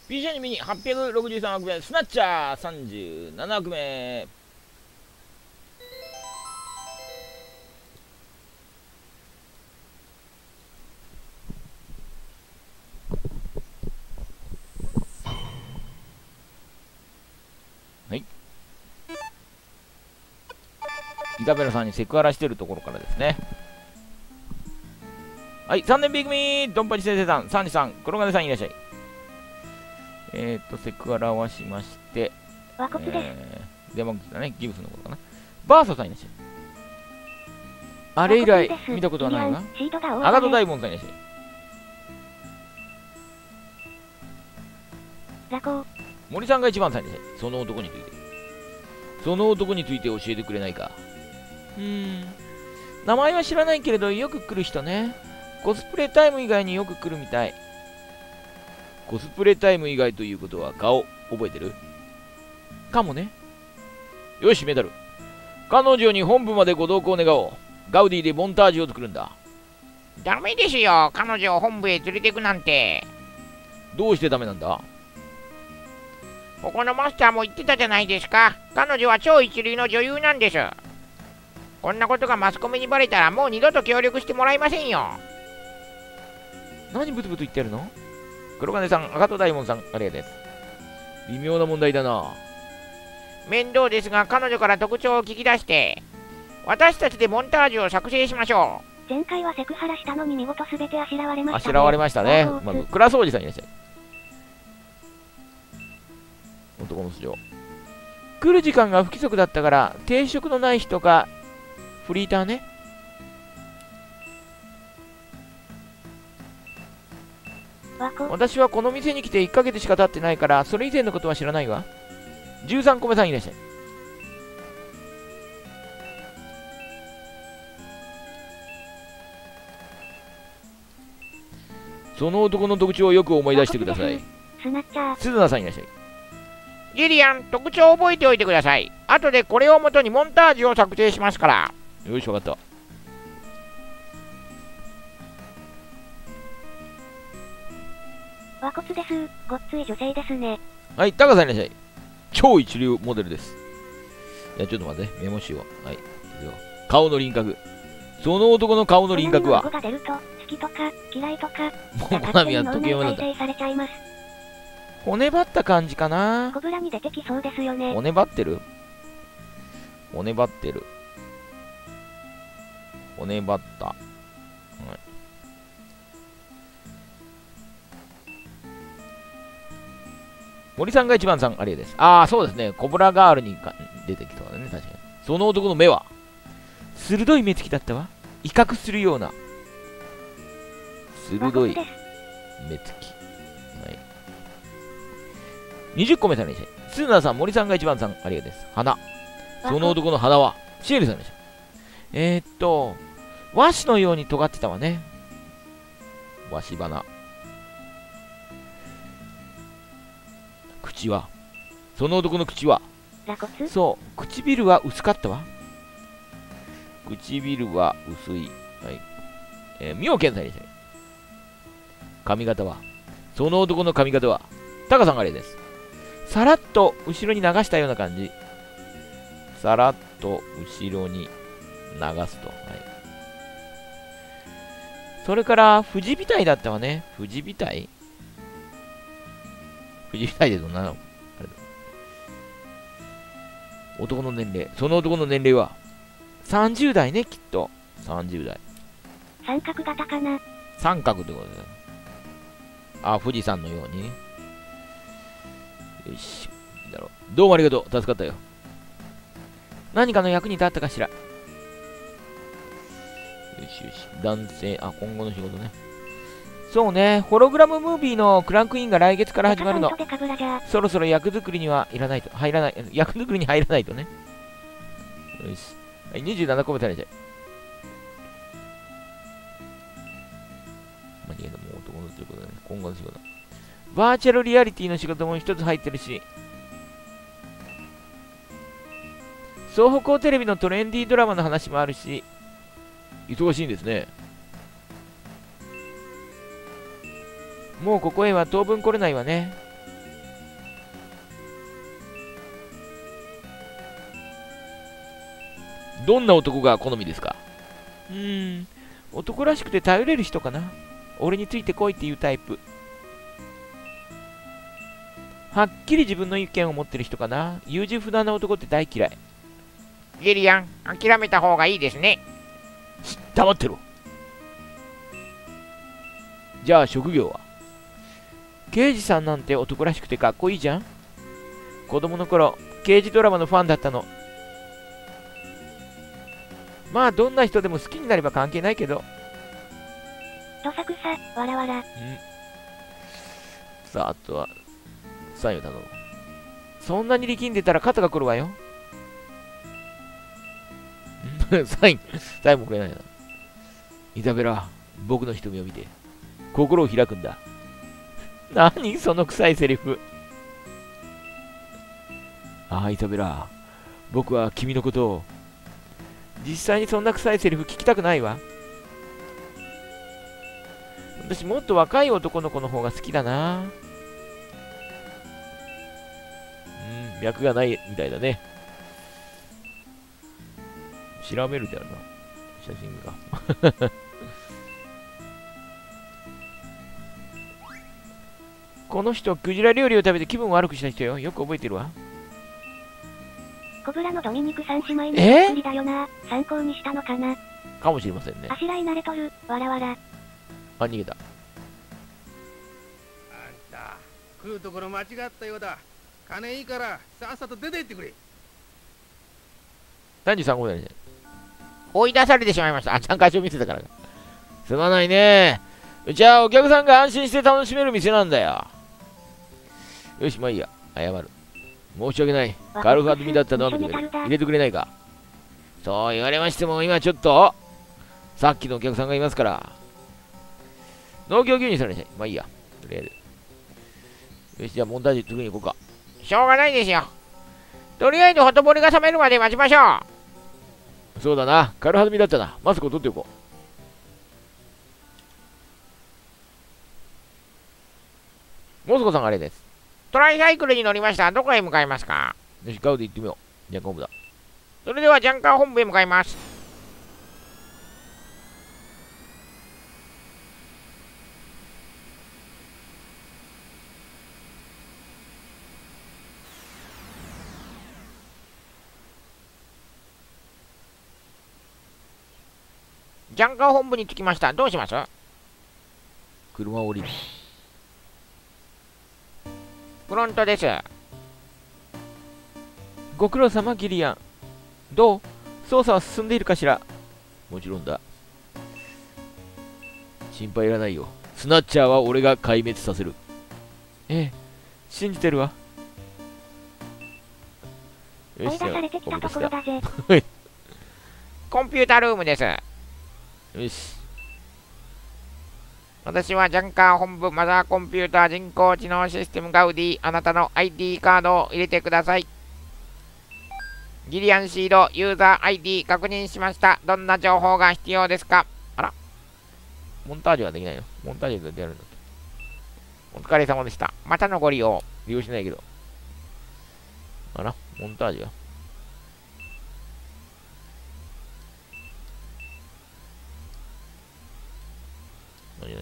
PC アニメに863枠目、スナッチャー37枠目。はい。イカベラさんにセクハラしてるところからですね。はい、3年 B 組、ドンパチ先生さん、サンジさん、黒金さんいらっしゃい。セクハラはしまして、 和骨です。 デモンだね、ギブスのことかな。バーサさんいらっしゃい。あれ以来見たことはないが、アガトダイモンさんいらっしゃい。 ザコ森さんが一番さんいらっしゃい。その男について教えてくれないか。名前は知らないけれどよく来る人ね。コスプレタイム以外によく来るみたい。コスプレタイム以外ということは顔覚えてるかもね。よし、メダル。彼女に本部までご同行願おう。ガウディでモンタージュを作るんだ。 ダメですよ、彼女を本部へ連れてくなんて。 どうしてダメなんだ？ ここのマスターも言ってたじゃないですか。彼女は超一流の女優なんです。こんなことがマスコミにバレたらもう二度と協力してもらえませんよ。 何ブツブツ言ってるの？黒金さん、赤戸大門さん、ありがとうです。微妙な問題だな。 面倒ですが彼女から特徴を聞き出して私たちでモンタージュを作成しましょう。前回はセクハラしたのに見事すべてあしらわれましたね。 あしらわれましたね。まず、倉掃除さんいらっしゃい。男の素性。来る時間が不規則だったから、定職のない人か、フリーターね。私はこの店に来て1ヶ月しか経ってないから、それ以前のことは知らないわ。13個目さんいらっしゃい。その男の特徴をよく思い出してください。鈴名さんいらっしゃい。 ジリアン、特徴を覚えておいてください。後でこれをもとにモンタージュを作成しますから。 よし、わかった。 和骨です。ごっつい女性ですね。 はい、タカさんいらっしゃい。超一流モデルです。いや、ちょっと待って、メモしよう。はい。顔の輪郭。その男の顔の輪郭は。 が出ると好きとか嫌いとか。 もうコナミは時計もなんだ。骨張った感じかな。 コブラに出てきそうですよね。 骨張ってる。骨張ってる。骨張った。はい。森さんが一番さん、ありがとうです。ああ、そうですね。コブラガールに出てきそうだね、確かに。その男の目は、鋭い目つきだったわ。威嚇するような。鋭い目つき。はい。20個目さんでした。スーナーさん、森さんが一番さん、ありがとうです。花。その男の花は、シエルさんでした。和紙のように尖ってたわね。和紙花。口は。その男の口は。そう、唇は薄かったわ。唇は薄い。はい。妙見さんでした。髪型は。その男の髪型は。タカさんがあれです。さらっと後ろに流したような感じ。さらっと後ろに流すと。はい。それから、富士美体だったわね。富士美体富士美体でどんなのあれだ。男の年齢。その男の年齢は30代ね、きっと。30代。 三角型かな。 三角ってことだよ。あ、富士山のようにね。よし。いいだろう。どうもありがとう。助かったよ。何かの役に立ったかしら。よしよし。男性。あ、今後の仕事ね。そうね。ホログラムムービーのクランクインが来月から始まるの。そろそろ役作りにはいらないと。入らない。役作りに入らないとね。よし。はい、27個目されちゃう。間違えた。もう男のということだね。今後の仕事。バーチャルリアリティの仕事も一つ入ってるし。総北欧テレビのトレンディードラマの話もあるし。忙しいんですね。もうここへは当分来れないわね。 どんな男が好みですか？男らしくて頼れる人かな。俺についてこいっていうタイプ。はっきり自分の意見を持ってる人かな。優柔不断な男って大嫌い。 ギリアン、諦めた方がいいですね。 黙ってろ。じゃあ職業は？刑事さんなんて男らしくてかっこいいじゃん。子供の頃、刑事ドラマのファンだったの。まあどんな人でも好きになれば関係ないけど。 どさくさ、わらわら。 さあ、あとはサインを頼む。そんなに力んでたら肩が来るわよ。サインもくれないな。イザベラ、僕の瞳を見て心を開くんだ。何その臭いセリフ。ああ、イザベラ、僕は君のことを。実際にそんな臭いセリフ聞きたくないわ。私もっと若い男の子の方が好きだな。脈がないみたいだね。調べるであるな。写真が。この人、クジラ料理を食べて気分を悪くした人よ。よく覚えてるわ。 コブラのドミニク三姉妹のそっくりだよな。参考にしたのかな。 かもしれませんね。 あしらい慣れとる、わらわら。 あ、逃げた。 あんた、来るところ間違ったようだ。金いいから、さっさと出て行ってくれ。 33号だね。 追い出されてしまいました。 あ、参加書見せたから。すまないね。うちはお客さんが安心して楽しめる店なんだよ。よし、まあいいや。謝る。申し訳ない。カルファドミだったのは入れてくれないか。そう言われましても、今ちょっと、さっきのお客さんがいますから。農協牛乳されちゃい。まあいいや。とりあえず。よし、じゃあモンタージュ作りに行こうか。 しょうがないですよ。とりあえずほとぼりが冷めるまで待ちましょう。そうだな。カルファドミだったな。マスクを取っておこう。モスコさんあれです。 トライサイクルに乗りました。どこへ向かいますか？ よし、ガウで行ってみよう。じゃあ、本部だ。 それではジャンカー本部へ向かいます。ジャンカー本部に着きました。どうします？ 車を降りる。 フロントです。 ご苦労様、ギリアン。どう？捜査は進んでいるかしら？もちろんだ。心配いらないよ。スナッチャーは俺が壊滅させる。ええ、信じてるわ。 追い出されてきたところだぜ。 コンピュータルームです。 よし。 私はジャンカー本部マザーコンピューター人工知能システムガウディ。あなたの ID カードを入れてください。ギリアンシードユーザー ID 確認しました。どんな情報が必要ですか？あら。 モンタージュはできないの？モンタージュでやるんだ。 お疲れ様でした。またのご利用。 利用しないけど。あら、モンタージュは何？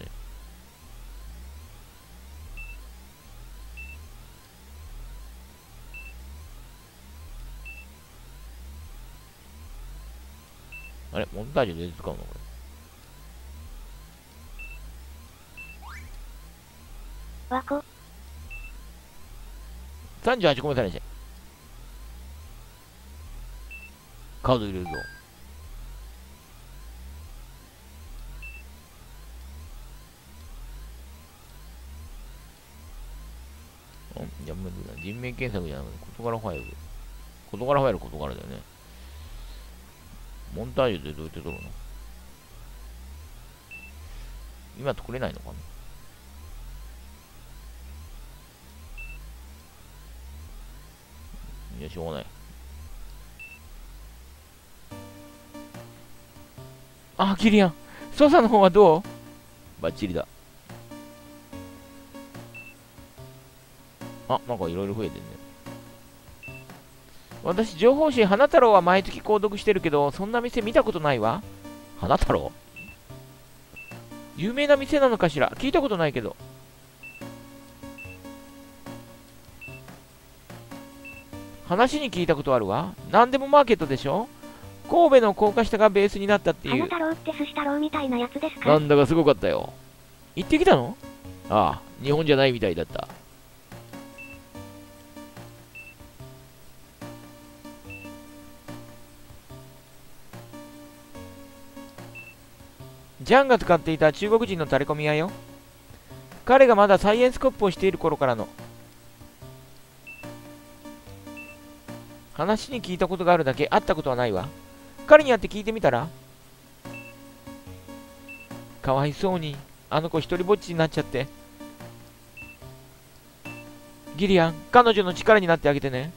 あれ、モンタージュで使うのこれ。 わこ。 38個目されちゃう。カード入れるぞ。じゃあ、人名検索じゃなくて、事柄ファイル。事柄ファイル、事柄だよね。モンタージュでどうやって撮るの？今作れないのかな？いや、しょうがない。あ、キリアン。操作の方はどう？バッチリだ。あ、なんかいろいろ増えてるね。 私、情報誌花太郎は毎月購読してるけど、そんな店見たことないわ。花太郎？有名な店なのかしら？聞いたことないけど。話に聞いたことあるわ。なんでもマーケットでしょ？神戸の高架下がベースになったっていう。 花太郎って寿司太郎みたいなやつですか？ なんだかすごかったよ。行ってきたの？ああ、日本じゃないみたいだった。ジャンが使っていた中国人のタレコミ屋よ。彼がまだサイエンスコップをしている頃からの。話に聞いたことがあるだけ、会ったことはないわ。彼に会って聞いてみたら？かわいそうに、あの子一人ぼっちになっちゃって。ギリアン、彼女の力になってあげてね。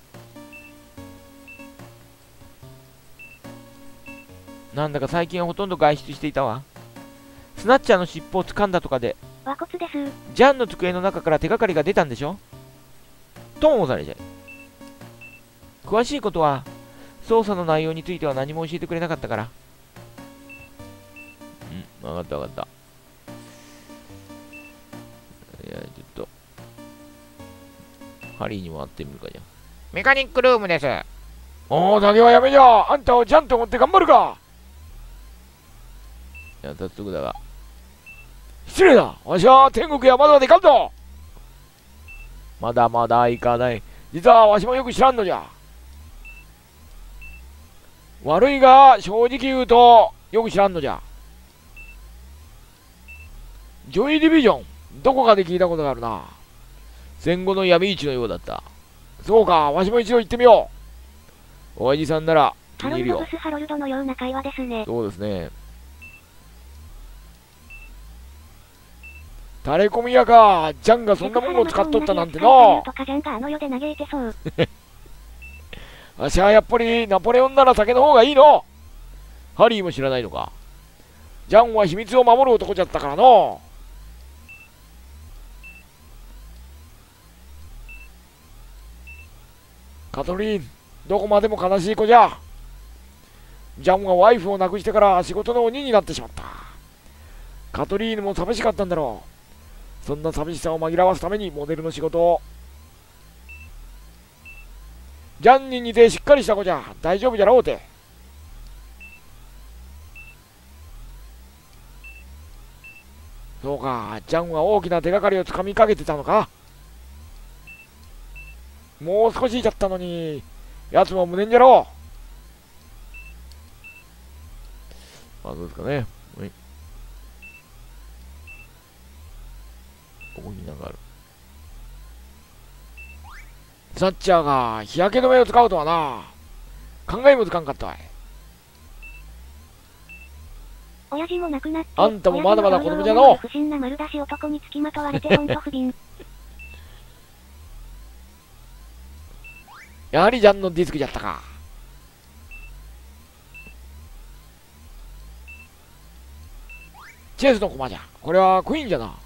なんだか最近はほとんど外出していたわ。スナッチャーの尻尾を掴んだとかで。 和骨です。 ジャンの机の中から手がかりが出たんでしょ？ともされちゃい。詳しいことは、捜査の内容については何も教えてくれなかったから。わかったわかった。いや、ちょっと、ハリーにも会ってみるかじゃん。 メカニックルームです。 おー、投げはやめじゃ。あんたをちゃんと持って頑張るか。 いや、早速だが。 失礼だ。わしは天国やまだでかんぞ。 まだまだ行かない。 実はわしもよく知らんのじゃ。悪いが正直言うとよく知らんのじゃ。ジョイディビジョン、どこかで聞いたことがあるな。 戦後の闇市のようだった。 そうか、わしも一度行ってみよう。おやじさんなら気ハロルド・に入るよ。 ブス・ハロルドのような会話ですね。 そうですね。 タレコミ屋か。ジャンがそんなものを使っとったなんてな。 とかジャンがあの世で嘆いてそう。 わしはやっぱりナポレオンなら酒の方がいいの。 ハリーも知らないのか。 ジャンは秘密を守る男じゃったからの。カトリーン、どこまでも悲しい子じゃ。ジャンはワイフを亡くしてから仕事の鬼になってしまった。カトリーヌも寂しかったんだろう。そんな寂しさを紛らわすためにモデルの仕事を。ジャンに似てしっかりした子じゃ大丈夫じゃろうて。そうか、ジャンは大きな手がかりをつかみかけてたのか。もう少しじゃったのに、奴も無念じゃろあ、どうですかね。はい。ここになんかある。 サッチャーが日焼け止めを使うとはな。考えもつかんかったわい。 親父も亡くなって、 あんたもまだまだ子供じゃの。 不審な丸出し男につきまとわれてほんと不憫。 やはりジャンのディスクじゃったか。チェスの駒じゃ。これはクイーンじゃな。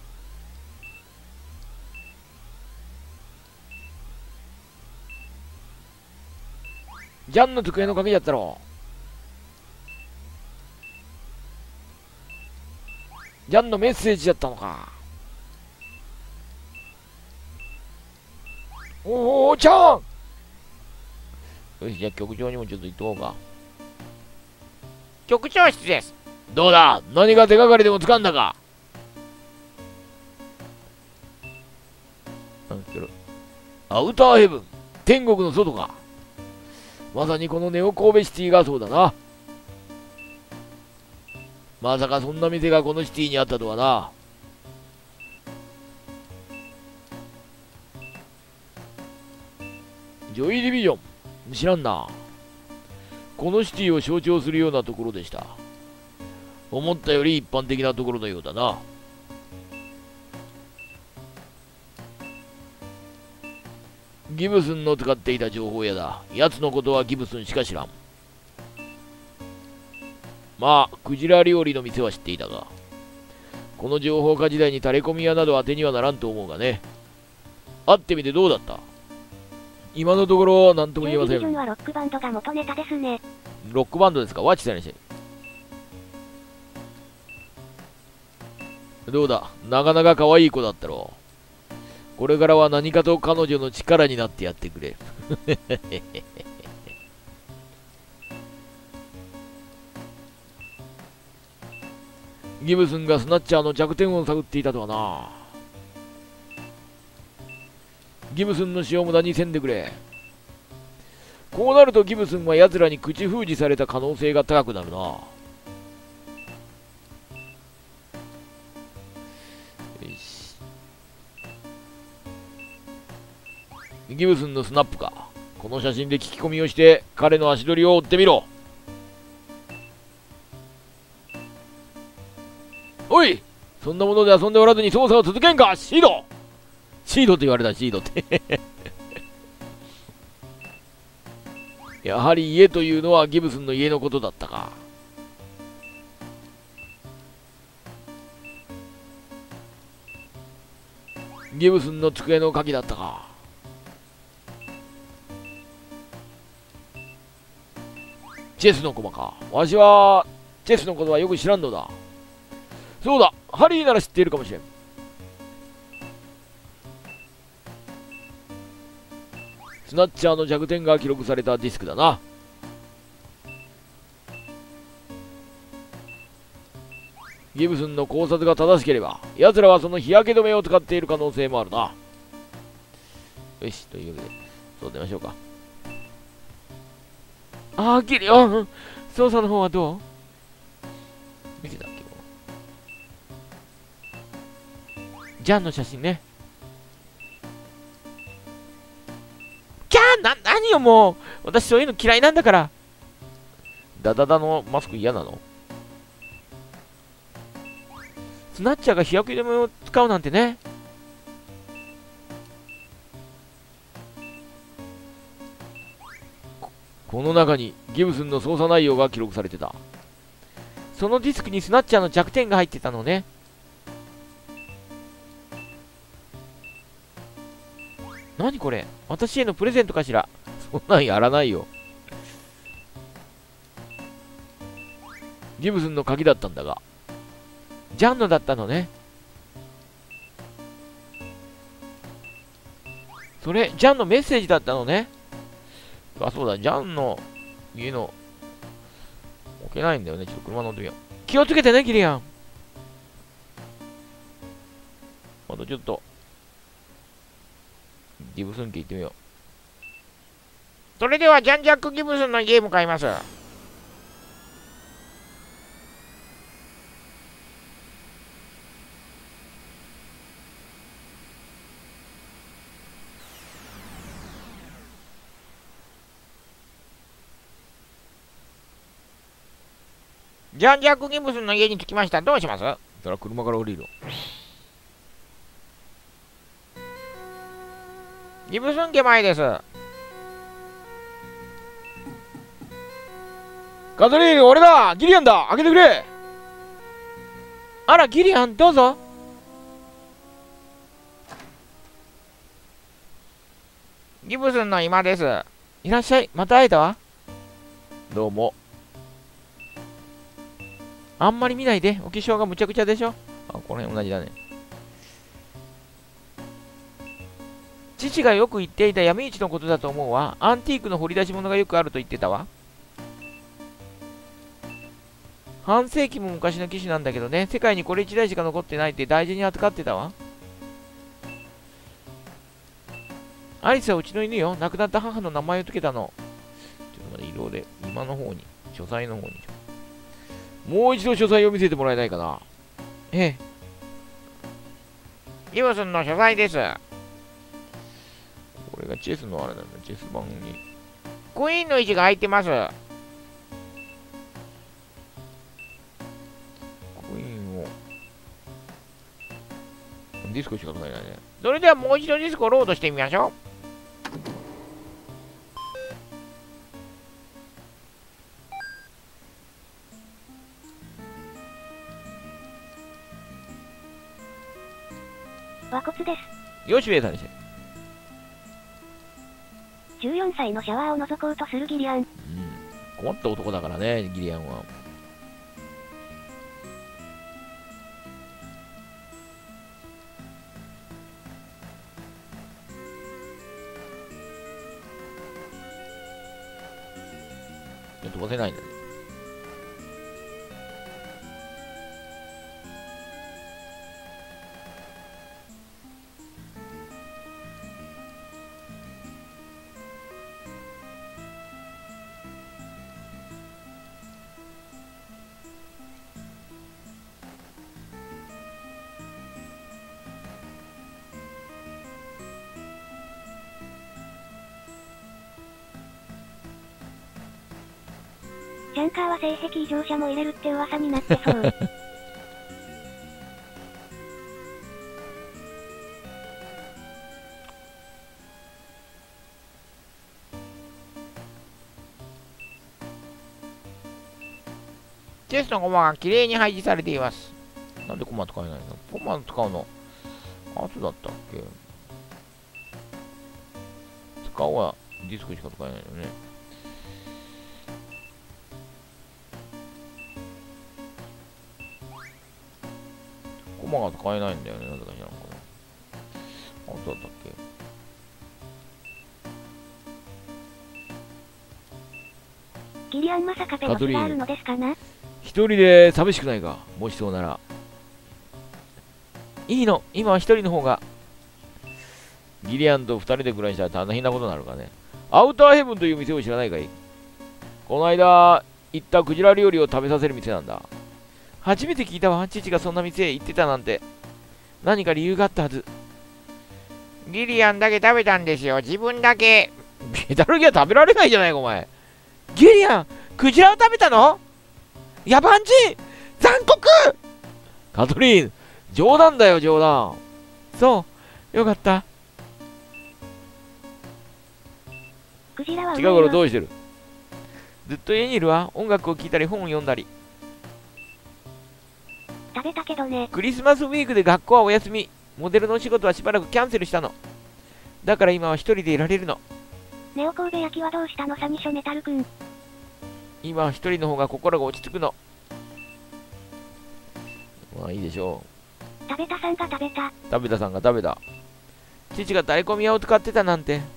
ジャンの机の鍵やったろ。ジャンのメッセージだったのか。おー、ちゃん。 よし、じゃあ局長にもちょっと言っとこうか。 局長室です。 どうだ、何が手がかりでも掴んだか。アウターヘブン、天国の外か。まさにこのネオ神戸シティがそうだな。まさかそんな店がこのシティにあったとはな。ジョイディビジョン、知らんな。このシティを象徴するようなところでした。思ったより一般的なところのようだな。ギブスンの使っていた情報屋だ。奴のことはギブスンしか知らん。まあ、クジラ料理の店は知っていたが、この情報化時代にタレコミ屋など当てにはならんと思うがね。会ってみてどうだった？ 今のところ何とも言えません。 ジュンはロックバンドが元ネタですね。 ロックバンドですか？ワッチさんにして。どうだ、なかなか可愛い子だったろう。これからは何かと彼女の力になってやってくれ。ギブスンがスナッチャーの弱点を探っていたとはな。ギブスンの死を無駄にせんでくれ。こうなるとギブスンは奴らに口封じされた可能性が高くなるな。よし。ギブスンのスナップか。この写真で聞き込みをして彼の足取りを追ってみろ。おい、そんなもので遊んでおらずに捜査を続けんか、シード。シードって言われた、シードってやはり家というのはギブスンの家のことだったか。ギブスンの机の鍵だったか。チェスの駒か。わしはチェスのことはよく知らんのだ。そうだ、ハリーなら知っているかもしれん。スナッチャーの弱点が記録されたディスクだな。ギブスンの考察が正しければ、奴らはその日焼け止めを使っている可能性もあるな。よし、というわけで、そう出ましょうか。ああ、ギリオン、操作の方はどう？見てたっけ？ジャンの写真ね。キャー、何よもう。私そういうの嫌いなんだから。ダダダのマスク嫌なの？スナッチャーが日焼け止めを使うなんてね。この中にギブスンの捜査内容が記録されてた。そのディスクにスナッチャーの弱点が入ってたのね。何これ？私へのプレゼントかしら？そんなんやらないよ。ギブスンの鍵だったんだが。ジャンのだったのね。それ、ジャンのメッセージだったのね。あ、そうだ、ジャンの家の置けないんだよね。ちょっと車乗ってみよう。気をつけてね、キリアン。あとちょっと。ギブスン家行ってみよう。 それではジャン・ジャック・ギブスンの家へ向かいます。ジャン・ジャック・ギブスンの家に着きました。どうします？ そら車から降りる。 ギブスン家前です。 カトリーヌ、俺だ！ギリアンだ！開けてくれ！ あら、ギリアン、どうぞ。 ギブスンの今です。 いらっしゃい。また会えたわ。 どうも。 あんまり見ないで。お化粧がむちゃくちゃでしょ。あ、この辺同じだね。父がよく言っていた闇市のことだと思うわ。アンティークの掘り出し物がよくあると言ってたわ。半世紀も昔の機種なんだけどね。世界にこれ1台しか残ってないって大事に扱ってたわ。アリスはうちの犬よ。亡くなった母の名前を付けたの。ちょっと待って、色で、今の方に、書斎の方に。 もう一度書斎を見せてもらえないかな。 ええ。 ギブスンの書斎です。 これがチェスのあれなんだ。チェス盤に。 クイーンの位置が空いてます。 コインを。ディスコしか使えないね。 それではもう一度ディスクをロードしてみましょう。 和骨です。 よし、ウェイさんにして。 14歳のシャワーを覗こうとするギリアン。 うん。困った男だからね、ギリアンは。飛ばせないんだね。 シャンカーは性癖異常者も入れるって噂になってそう。 チェスの駒がきれいに配置されています。 なんでコマ使えないの？コマ使うの後だったっけ？使うはディスクしか使えないよね。コマが使えないんだよね。なぜか知らんかな。後だったっけ？ ギリアンまさかペロスがあるのですかな？ 一人で寂しくないか？もしそうなら。いいの、今は一人の方が。ギリアンと二人で暮らしたら大変なことになるからね。アウターヘブンという店を知らないかい？この間行ったクジラ料理を食べさせる店なんだ。初めて聞いたわ。父がそんな店へ行ってたなんて。何か理由があったはず。 ギリアンだけ食べたんですよ。自分だけ。 メタルギア食べられないじゃないか、お前。ギリアン、クジラを食べたの？野蛮人！残酷！カトリーヌ、冗談だよ、冗談。そう、よかった。 クジラは近頃どうしてる？ずっと家にいるわ。音楽を聴いたり本を読んだり。 食べたけどね。 クリスマスウィークで学校はお休み。モデルのお仕事はしばらくキャンセルしたの。だから今は一人でいられるの。 ネオ神戸焼きはどうしたのサニショメタルくん。 今は一人の方が心が落ち着くの。まあいいでしょう。食べたさんが食べた。 食べたさんが食べた。父が大根屋を使ってたなんて。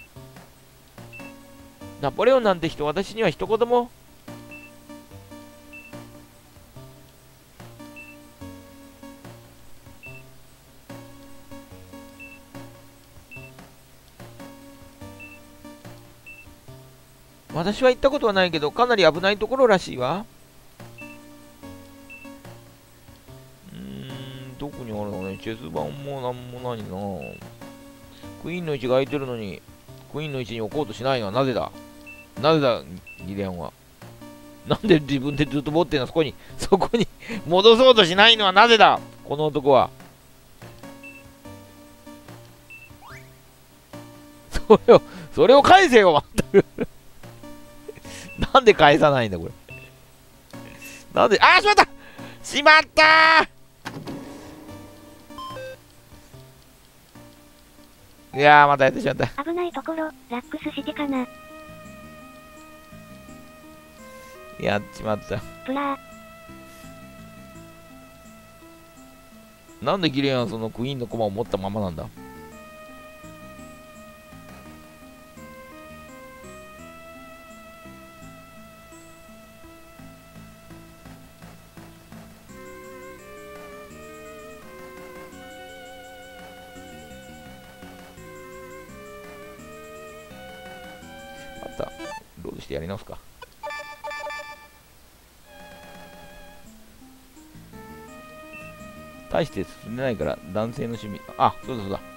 ナポレオンなんて人、私には一言も。私は行ったことはないけど、かなり危ないところらしいわ。どこにあるのね。チェス盤もなんもないな。クイーンの位置が空いてるのに、クイーンの位置に置こうとしないのはなぜだ？なぜだ、ギレアンは。なんで自分でずっと持ってんの？そこに戻そうとしないのはなぜだ？この男は。それを返せよ、まったく。なんで返さないんだ、これ。なんで、しまったしまったー。いやー、またやってしまった。 危ないところ、ラックスしてかな。 やっちまった。 プラー。なんでギレアンはそのクイーンの駒を持ったままなんだ？ロードしてやり直すか。大して進んでないから男性の趣味。あ、そうだそうだ。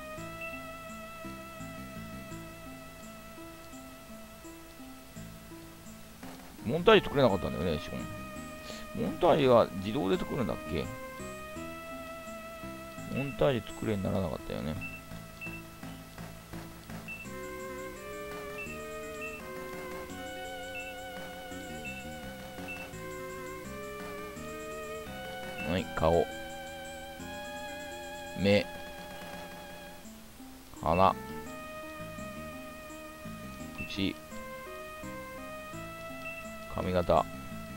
モンタージュ作れなかったんだよね、しかも。モンタージュは自動で作るんだっけ？モンタージュ作れにならなかったよね。はい、顔、目、鼻、 し、髪型。よ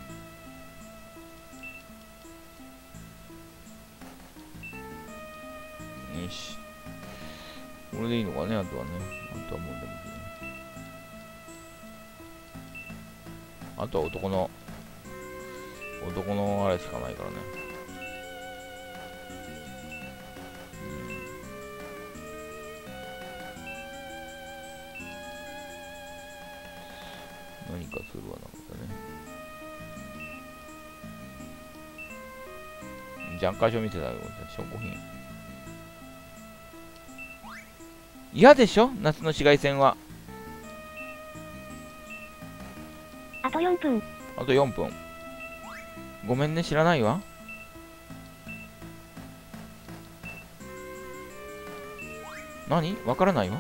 し。これでいいのかね、あとはね。あとはもうでもいいね。あとは男のあれしかないからね。何かするわなかったね。じゃんかしょ見せたよ、証拠品。嫌でしょ、夏の紫外線は。 あと4分。 あと4分。ごめんね、知らないわ。何？わからないわ。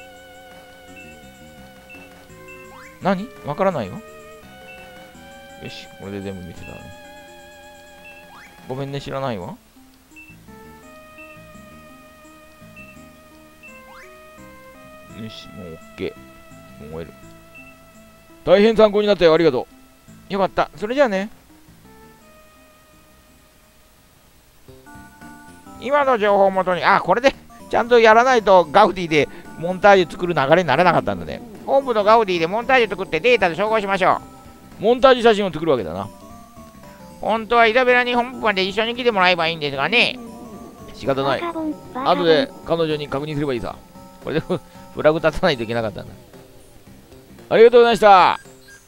何？わからないわ。よし、これで全部見せたね。ごめんね、知らないわ。よし、もう OK。もう終える。大変参考になったよ、ありがとう。よかった。それじゃあね。 今の情報をもとに、これでちゃんとやらないとガウディでモンタージュ作る流れにならなかったんだね。本部のガウディでモンタージュ作ってデータで照合しましょモンタージュ写真を作るわけだな。 う。本当はイザベラに本部まで一緒に来てもらえばいいんですがね。 仕方ない。後で彼女に確認すればいいさ。これでフラグ立たないといけなかったんだ。ありがとうございました。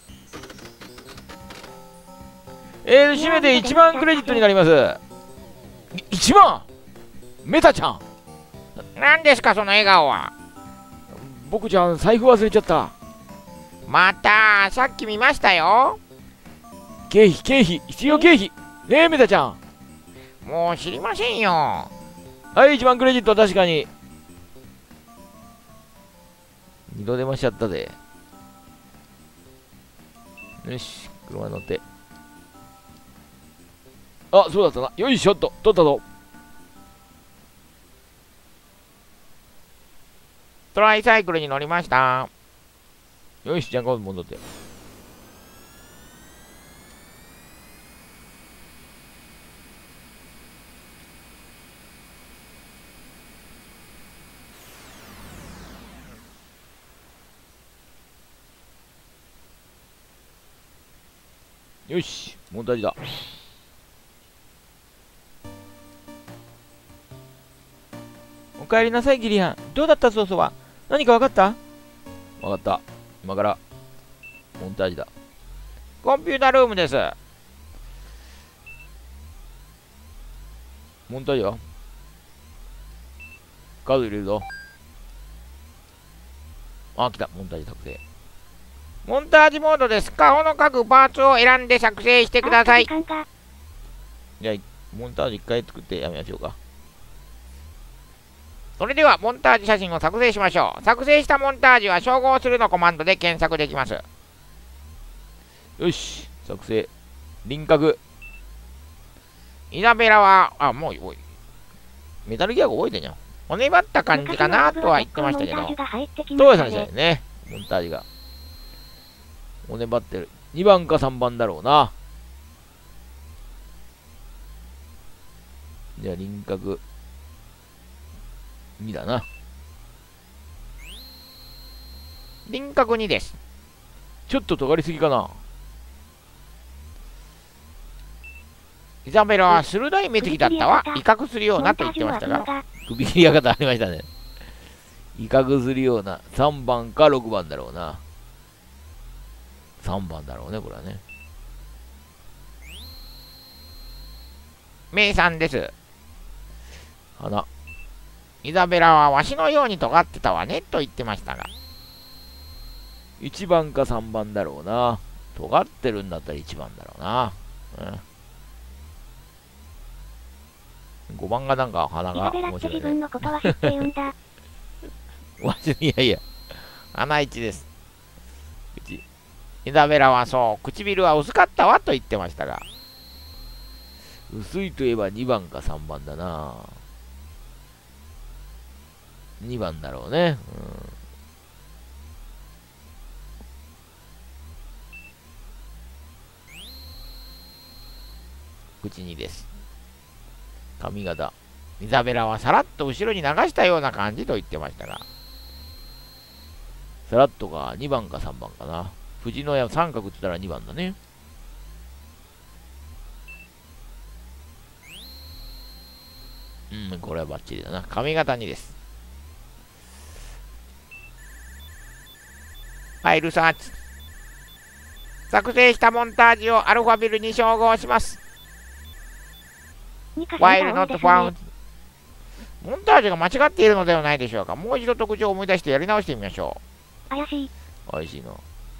締めて1万クレジットになります。1万メタちゃん、 何ですかその笑顔は。 僕ちゃん財布忘れちゃった。 またさっき見ましたよ。 経費必要経費ねえメタちゃん。 もう知りませんよ。 はい、1万クレジット。確かに2度出ましちゃったで。よし、車に乗って。あ、そうだったな。よいしょっと取ったぞ。 トライサイクルに乗りました。 よし、じゃあ今度戻って。よし、モンタージュだ。おかえりなさい、ギリアン。どうだったソースは。何か分かった？分かった。今からモンタージュだ。 コンピュータルームです。 モンタージュよ。カード入れるぞ。あ、来た。モンタージュ作成。 モンタージュモードです。顔の各パーツを選んで作成してください。 じゃあ、モンタージュ1回作ってやめましょうか。 それではモンタージュ写真を作成しましょう。作成したモンタージュは照合するのコマンドで検索できます。 よし、作成。輪郭。 イザベラは、もうおい。 メタルギアが覚えてんじゃん。 骨張った感じかなとは言ってましたけど。 トウヤさんでしたよね。モンタージュが。骨張ってる。2番か3番だろうな。じゃあ輪郭。2だな。 輪郭2です。 ちょっと尖りすぎかな。 イザベラは鋭い目つきだったわ。威嚇するようなと言ってましたが。 首切りや方ありましたね。威嚇するような。3番か6番だろうな。3番だろうね、これはね。 名産です。 花。 イザベラはわしのように尖ってたわねと言ってましたが。 1番か3番だろうな。尖ってるんだったら1番だろうな。5番がなんか鼻が面白いね。いやいや。 穴1です。イザベラはそう、唇は薄かったわと言ってましたが。 薄いといえば2番か3番だな。2番だろうね。 口にです。髪型。イザベラはさらっと後ろに流したような感じと言ってましたが。 さらっとが2番か3番かな。藤野屋三角って言ったら2番だね。これはバッチリだな。 髪型にです。ファイルサーチ。作成したモンタージをアルファビルに照合します。While not found。モンタージュが間違っているのではないでしょうか。もう一度特徴を思い出してやり直してみましょう。怪しい。 怪しいな。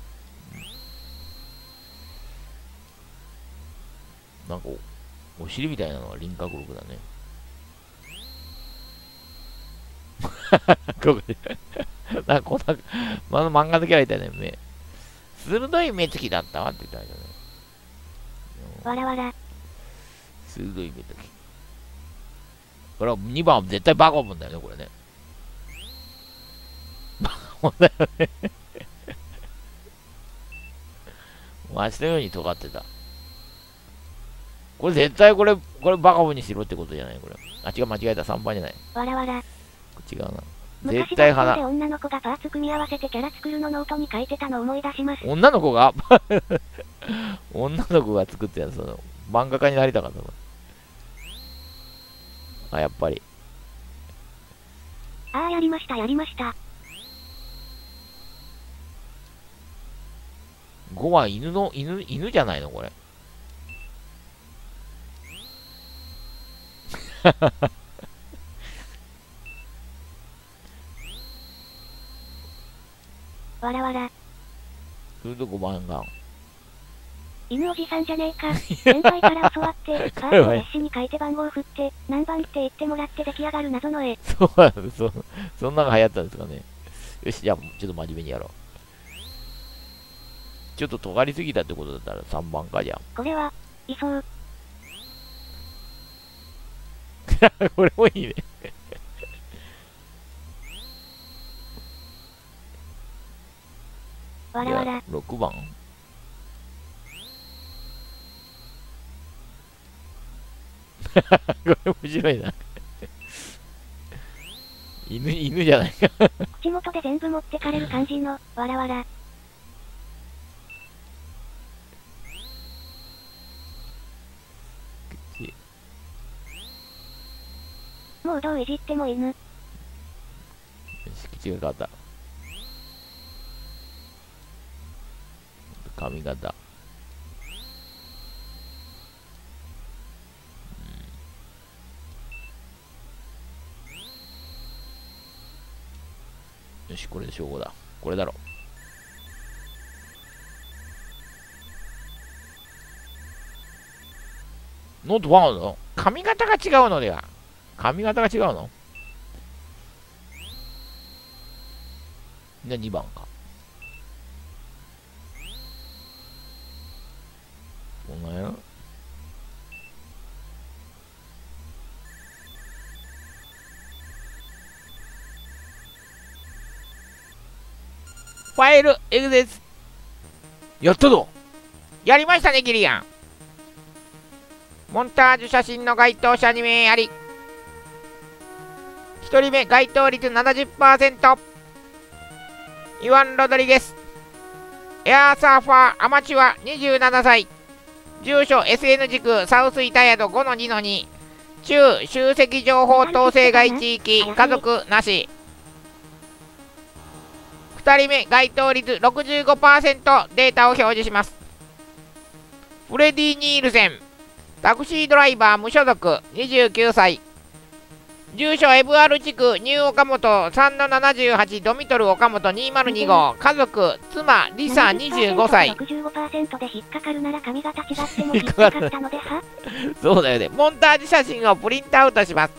なんかお尻みたいなのが輪郭力だね。ここでなんかこんな、漫画のキャラみたいな目。 鋭い目つきだったわって言ったんだよね。 わらわら。 鋭い目つき。これは2番は絶対バカボンだよね、これね。バカボンだよね。足のように尖ってた。これ絶対これバカボンにしろってことじゃないこれ。あ、違う、間違えた。3番じゃない。 わらわら。 違うな。 絶対花。昔女の子がパーツ組み合わせてキャラ作るのノートに書いてたの思い出します。 女の子が女の子が作ってやつ、漫画家になりたかったの。あ、やっぱり。 ああ、やりました、やりました。 5は犬じゃないのこれ。 わらわら。 それと5番が。 犬おじさんじゃねえか。先輩から教わって、カードを列紙に書いて番号振って、何番って言ってもらって出来上がる謎の絵。 そんなのが流行ったんですかね。よし、じゃあ、ちょっと真面目にやろう。ちょっと尖りすぎたってことだったら3番かじゃあ。 これは、いそう。 これもいいね。 わらわら。 6番これ面白いな。犬じゃないか。 口元で全部持ってかれる感じの、わらわら。もうどういじっても犬。 よし、口が変わった。髪型。よし、これで称号だ。これだろ。ノートファウンド？ 髪型が違うのでは？ 髪型が違うの？じゃあ2番か。こんなや。 ファイルエグゼス。 やったぞ。 やりましたね、ギリアン。モンタージュ写真の該当者2名あり。1人目、該当率 70%。イワン・ロドリゲス。エアーサーファー、アマチュア、27歳。住所、SN 軸、サウスイタヤド 5-2-2。中、集積情報統制外地域、家族なし。2人目、該当率 65%。データを表示します。フレディ・ニールセン。タクシードライバー無所属、29歳。住所 FR 地区ニュー岡本 3-78 ドミトル岡本202号。家族妻リサ25歳。 65% で引っかかるなら髪型違っても引っかかったのではそうだよね。 モンタージュ写真をプリントアウトします。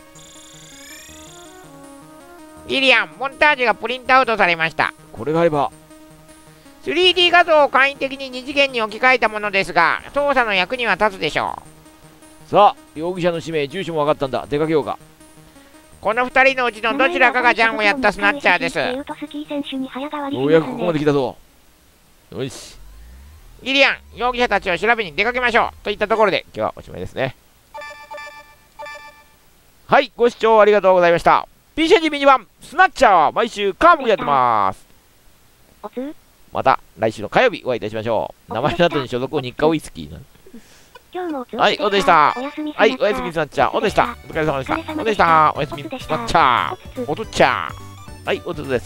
ギリアン、モンタージュがプリントアウトされました。 これがあれば 3D 画像を簡易的に2次元に置き換えたものですが、捜査の役には立つでしょう。さあ、容疑者の氏名、住所も分かったんだ。出かけようか。 この2人のうちのどちらかがジャンをやったスナッチャーです。 ようやくここまで来たぞ。よし。 ギリアン、容疑者たちを調べに出かけましょうといったところで、今日はおしまいですね。はい、ご視聴ありがとうございました。PC エンジンミニ版スナッチャー、毎週カームやってます。 おつまた来週の火曜日お会いいたしましょう。名前の後に所属を日課ウイスキーな。 今日もおつはい、おでした。 おやすみはい、おやすみスナッチャー。おでした。お疲れ様でした。おでした。おやすみスナッチャー。おとっちゃー。はい、おつつです。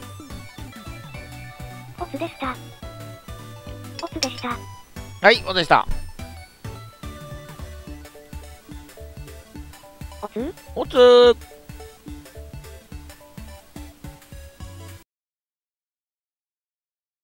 おつでした。おつでした。 はい、おでした。 おつおつー。